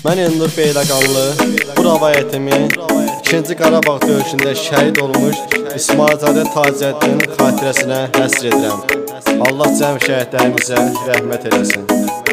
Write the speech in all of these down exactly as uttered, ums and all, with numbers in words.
Mən Elnur Beyləqanlı bu rəvayətimi ikinci Qarabağ döyüşündə şəhid olmuş İsmailzadə Tacəddinin xatirəsinə həsr edirəm. Allah cəm şəhidlərimizə rəhmət eləsin.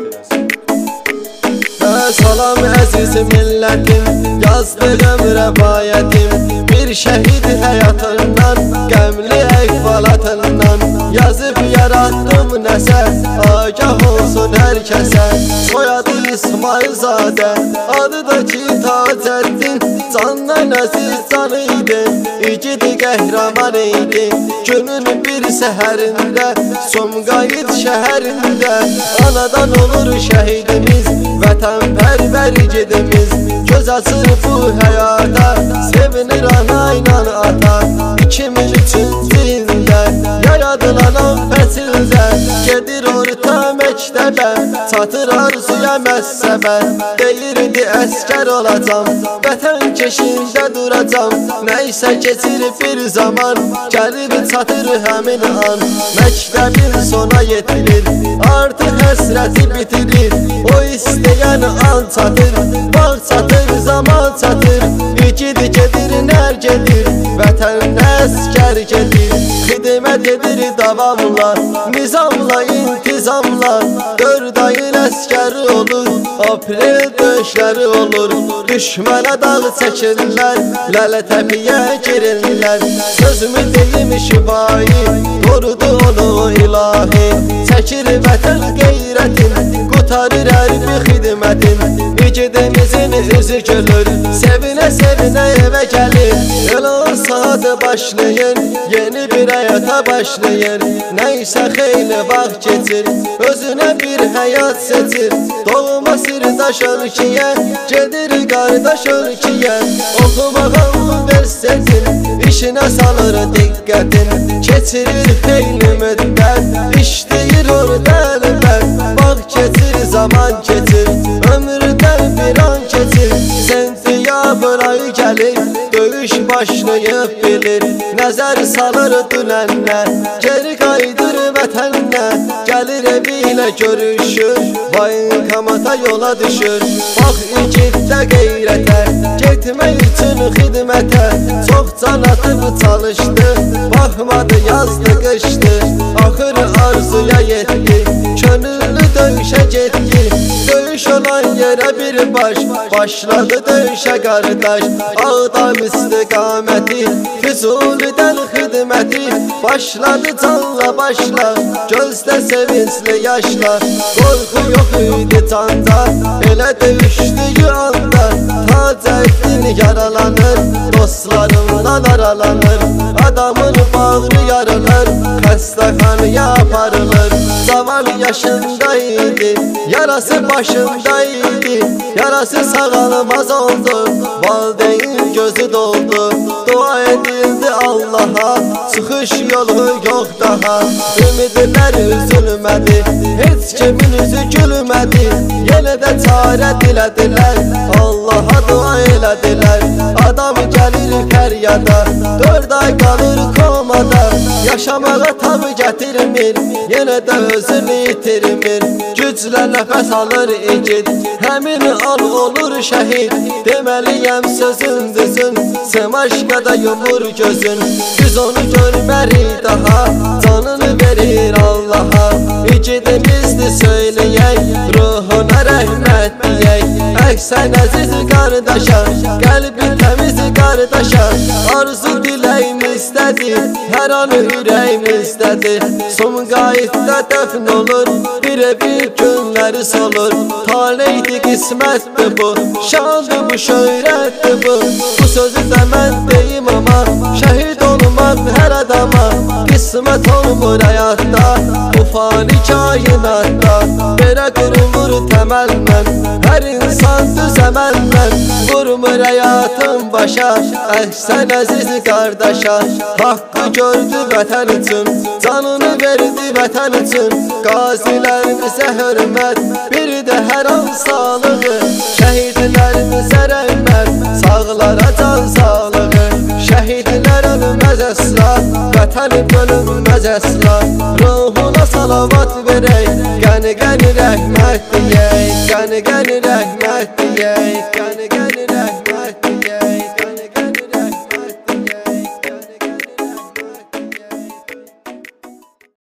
Salam əziz millətim, yazdığım rəvayətim bir şəhid həyatından, qəmli əhvalatından yazıb yaratdım nəsə, agah olsun hər kəsə. Soyadı İsmailzadə, adı da ki Tacəddin, candan əziz can idi, igid qəhrəman idi. Günün bir səhərində, Sumqayıt şəhərində anadan olur şəhidimiz, vətənpərvər igidimiz. Göz açır bu həyata, sevinir ana ilə ata. iki min üçüncü ildə yaradılan o fəsildə gedir orta məktəbə, çatır arzuya məssəbə. Deyirdi əskər olacam, vətən keşində duracam. Nəysə keçir bir zaman, gəlib çatır həmin an. Məktəbin sona yetirir, artıq həsrəti bitirir. O istəyən an çatır, bağ çatır, zaman çatır. İgid gedir, nər gedir, vətən əskər gedir. Xidmət edir davamla, nizamla, intizamla. Dörd ayın əskəri olur, aprel döyüşləri olur. Düşmənə dağ çəkirlər, lələ təpiyə girirlər. Sözümü deyim şifahi, qorudu onu ilahi. Çəkir vətən qeyrətin, qutarır hərbi xidmətin. İgidimizin üzü gülür, sevinə sevinə evə gəlir. Elə o saat başlayır, yeni bir həyata başlayır. Nəysə xeyli vaxt keçir, özünə bir həyat seçir. Doğma sirdaş ölkəyə, gedir qardaş ölkəyə. Oxumağa universitetin, işinə salır diqqətin. Keçirir xeyli müddət, işləyir orada əlbət. Vaxt keçir, zaman keçir, ömrdən bir an keçir. Sentyabr ayı gəlir, döyüş başlayıb bilir. Nəzər salır dünənlə, geri qayıdır vətənlə. Gəlir evi ilə görüşür, bayınkamata yola düşür. Bax igiddə qeyrətə, getmək üçün xidmətə. Çox can atıb çalışdı, baxmadı yazdı qışdı. Axır arzuya yetdi, könüllü döyüşə getdi. Döyüş olan yerə bir baş, başladı döyüşə qardaş. Ağdam istiqaməti, Füzulidən xidməti. Başladı canla başla, gözdə sevincli yaşla. Qorxu yox idi canda, elə döyüşdüyü anda. Tacəddin yaralanır, dostlarından aralanır. Adamın bağrı yarılır, xəstəxanaya aparılır. Cavan yaşında idi, yarası başında idi. Yarası sağalmaz oldu, valideyn gözü doldu. Dua edildi Allaha, çıxış yolu yox daha. Ümidlər üzülmədi, heç kimin üzü gülmədi. Yenə də çarə dilədilər, Allaha dua elədilər. Adam gəlir fəryada, dörd ay qalır komada. Yaşamağa tab gətirmir, yenə də özünü itirmir. Güclə nəfəs alır igid, həmin al olur şəhid. Deməliyəm sözün düzün, Semaşqada yumur gözün. Biz onu görmərik daha, canını verir Allaha. İgidimizdir söyləyək, ruhuna rəhmət deyək. Əksən əziz qardaşa, qəlbi təmiz qardaşa. Arzu diləyimizdədir, hər an ürəyimizdədir. Sumqayıtda dəfn olur, bir evi günləri solur. Taleydi qismətdir bu, şandır bu, şöhrətdir bu. Bu sözü də mən deyim ama, şəhid olmaq hər adama qismət olmur həyatda, bu fani kainatda. Belə qurulur təməlmən, hər insan düz əməlmən. Vurmur həyatın başa, əhsən əziz qardaşa. Haqqı gördü vətən üçün, canını verdi vətən üçün. Qazilərimizə hörmət, bir də hər an sağlığı. Şəhidlərimizə rəhmət, sağlara can sağlığı. Şəhidlər ölməz əsla, vətənim bölünməz əsla. Ruhuna salavat verək, qəni qəni rəhmət deyək.